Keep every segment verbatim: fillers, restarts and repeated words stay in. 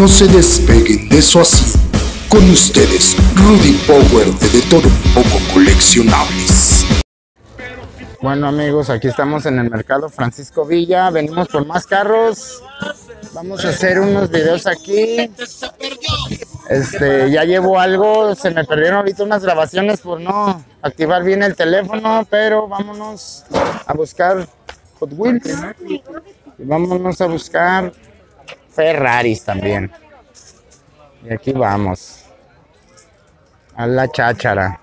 No se despeguen de su asiento. Con ustedes, Rudy Power de De Todo Un Poco Coleccionables. Bueno amigos, aquí estamos en el mercado Francisco Villa, venimos por más carros, vamos a hacer unos videos aquí. Este, ya llevo algo, se me perdieron ahorita unas grabaciones por no activar bien el teléfono, pero vámonos a buscar Hot Wheels y vámonos a buscar Ferraris también. Y aquí vamos a la cháchara.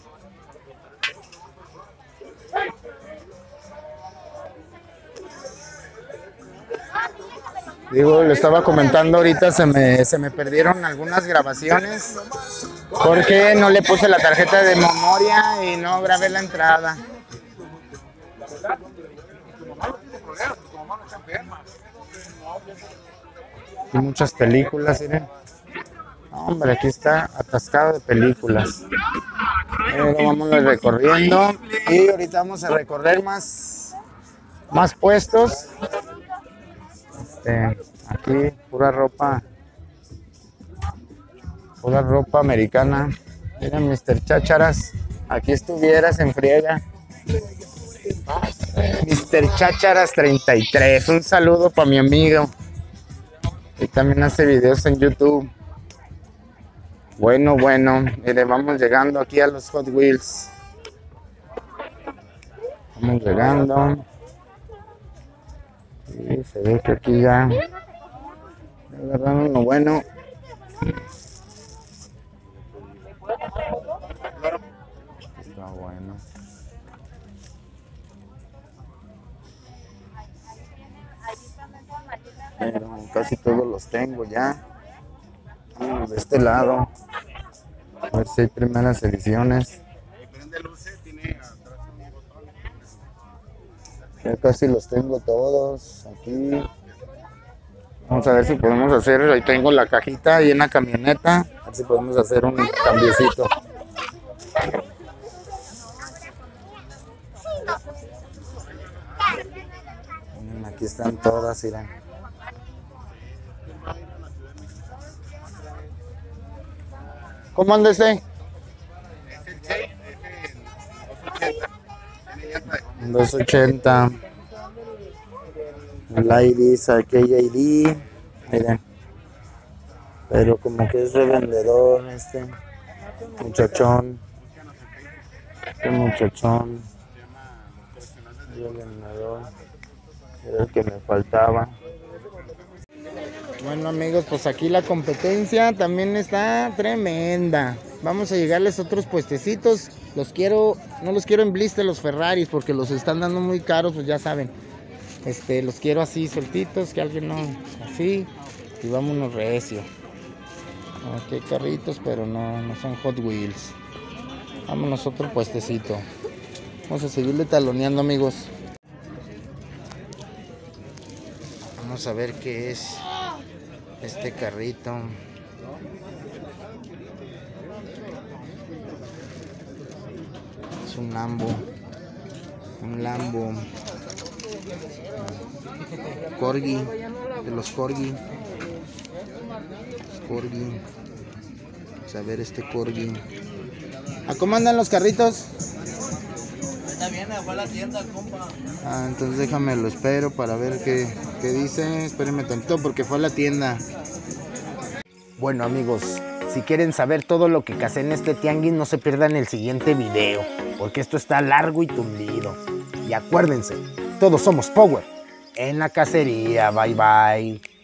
Digo, le estaba comentando ahorita, se me, se me perdieron algunas grabaciones porque no le puse la tarjeta de memoria y no grabé la entrada. Hay muchas películas, miren. Hombre, aquí está atascado de películas. Pero vamos recorriendo y ahorita vamos a recorrer más, más puestos. Este, aquí pura ropa, pura ropa americana. Miren, mister Chácharas, aquí estuvieras en friega. mister Chácharas treinta y tres, un saludo para mi amigo. Y también hace videos en YouTube. Bueno, bueno, mire, vamos llegando aquí a los Hot Wheels. Vamos llegando. Y se ve que aquí ya agarraron uno bueno. Está bueno. Pero casi todos los tengo ya. De este lado. A ver si hay primeras ediciones. Ya casi los tengo todos aquí. Vamos a ver si podemos hacer, ahí tengo la cajita ahí en la camioneta, a ver si podemos hacer un cambiecito. Aquí están todas, miren. ¿Cómo anda ese? dos ochenta. El Iris, aquí hay I D. Miren. Pero como que es revendedor este muchachón. Este muchachón. Revendedor. Era el que me faltaba. Bueno amigos, pues aquí la competencia también está tremenda. Vamos a llegarles otros puestecitos. Los quiero, no los quiero en blister los Ferraris porque los están dando muy caros, pues ya saben. Este, los quiero así sueltitos, que alguien no, así. Y vámonos recio. Aquí hay carritos, pero no, no son Hot Wheels. Vámonos otro puestecito. Vamos a seguirle taloneando amigos. Vamos a ver qué es este carrito. Es un Lambo. Un Lambo. Corgi. De los Corgi. Corgi. Vamos a ver este Corgi. ¿A cómo andan los carritos? Está bien, fue a la tienda, compa. Ah, entonces déjame lo espero para ver qué, qué dice. Espérenme tantito porque fue a la tienda. Bueno amigos, si quieren saber todo lo que casé en este tianguis, no se pierdan el siguiente video, porque esto está largo y tundido. Y acuérdense, todos somos Power en la cacería. Bye bye.